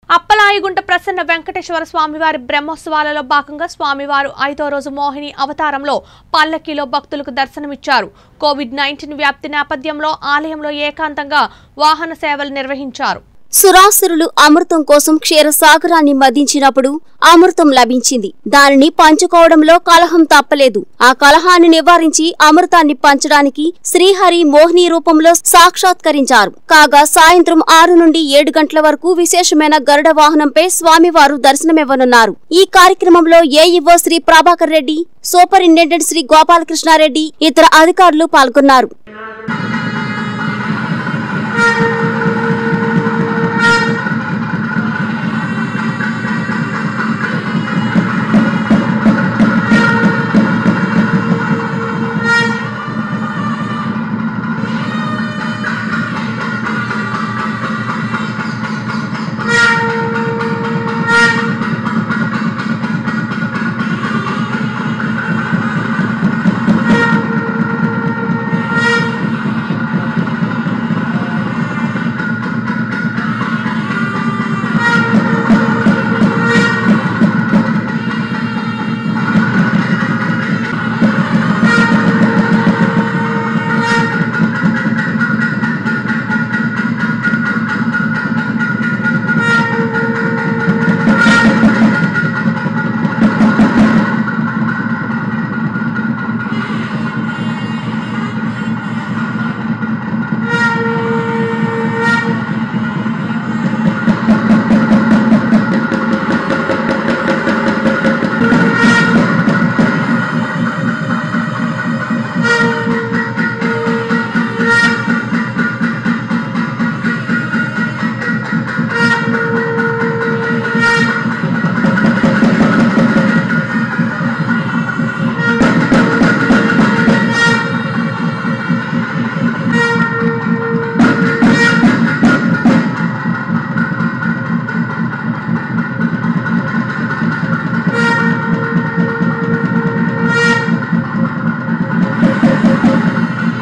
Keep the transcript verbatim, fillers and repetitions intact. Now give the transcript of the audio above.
అప్పలాయిగుంట ప్రసన్న వెంకటేశ్వర స్వామివారి బ్రహ్మోత్సవాలలో భాగంగా స్వామివారు ఐదో రోజు మోహిని అవతారంలో పల్లకీలో భక్తులకు దర్శనమిచ్చారు. కోవిడ్ నైన్టీన్ వ్యాప్తి నేపథ్యంలో ఆలయంలో ఏకాంతంగా వాహన సేవలు నిర్వహించారు. సురాసురులు అమృతం కోసం క్షీరసాగరాన్ని మదించినప్పుడు అమృతం లభించింది. దానిని పంచుకోవడంలో కలహం తప్పలేదు. ఆ కలహాన్ని నివారించి అమృతాన్ని పంచడానికి శ్రీహరి మోహిని రూపంలో సాక్షాత్కరించారు. కాగా సాయంత్రం ఆరు నుండి ఏడు గంటల వరకు విశేషమైన గరుడ వాహనంపై స్వామివారు దర్శనమివ్వనున్నారు. ఈ కార్యక్రమంలో ఏఈఓ శ్రీ ప్రభాకర్ రెడ్డి, సూపరింటెండెంట్ శ్రీ గోపాలకృష్ణారెడ్డి, ఇతర అధికారులు పాల్గొన్నారు.